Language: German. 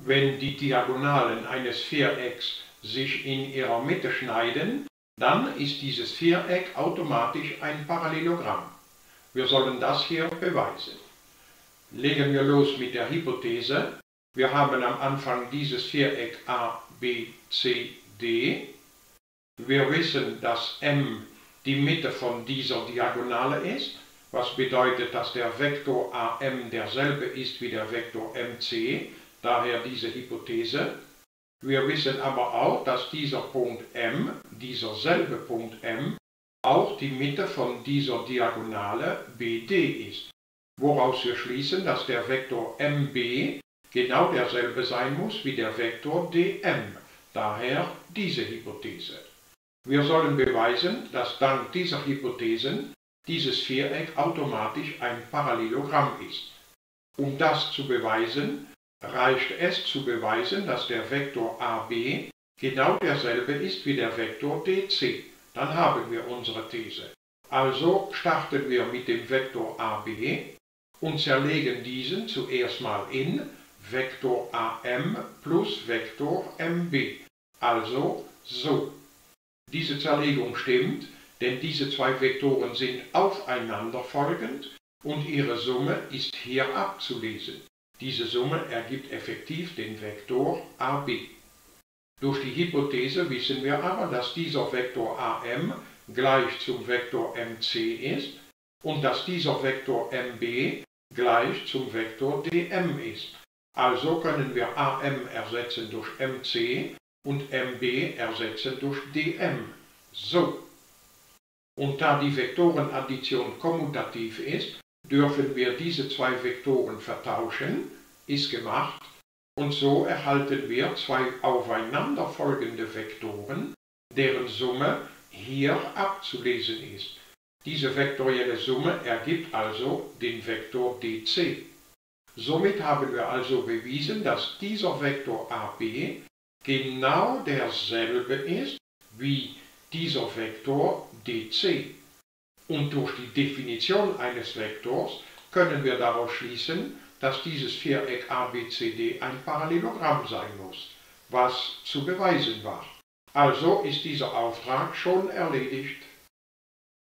Wenn die Diagonalen eines Vierecks sich in ihrer Mitte schneiden, dann ist dieses Viereck automatisch ein Parallelogramm. Wir sollen das hier beweisen. Legen wir los mit der Hypothese. Wir haben am Anfang dieses Viereck A, B, C, D. Wir wissen, dass M die Mitte von dieser Diagonale ist, was bedeutet, dass der Vektor AM derselbe ist wie der Vektor MC, daher diese Hypothese. Wir wissen aber auch, dass dieser Punkt M, dieser selbe Punkt M, auch die Mitte von dieser Diagonale BD ist, woraus wir schließen, dass der Vektor MB genau derselbe sein muss wie der Vektor DM, daher diese Hypothese. Wir sollen beweisen, dass dank dieser Hypothesen dieses Viereck automatisch ein Parallelogramm ist. Um das zu beweisen, reicht es zu beweisen, dass der Vektor AB genau derselbe ist wie der Vektor DC. Dann haben wir unsere These. Also starten wir mit dem Vektor AB und zerlegen diesen zuerst mal in Vektor AM plus Vektor MB. Also so. Diese Zerlegung stimmt, denn diese zwei Vektoren sind aufeinanderfolgend und ihre Summe ist hier abzulesen. Diese Summe ergibt effektiv den Vektor AB. Durch die Hypothese wissen wir aber, dass dieser Vektor AM gleich zum Vektor MC ist und dass dieser Vektor MB gleich zum Vektor DM ist. Also können wir AM ersetzen durch MC und MB ersetzen durch DM. So. Und da die Vektorenaddition kommutativ ist, dürfen wir diese zwei Vektoren vertauschen, ist gemacht, und so erhalten wir zwei aufeinanderfolgende Vektoren, deren Summe hier abzulesen ist. Diese vektorielle Summe ergibt also den Vektor DC. Somit haben wir also bewiesen, dass dieser Vektor AB genau derselbe ist wie dieser Vektor DC. Und durch die Definition eines Vektors können wir daraus schließen, dass dieses Viereck ABCD ein Parallelogramm sein muss, was zu beweisen war. Also ist dieser Auftrag schon erledigt.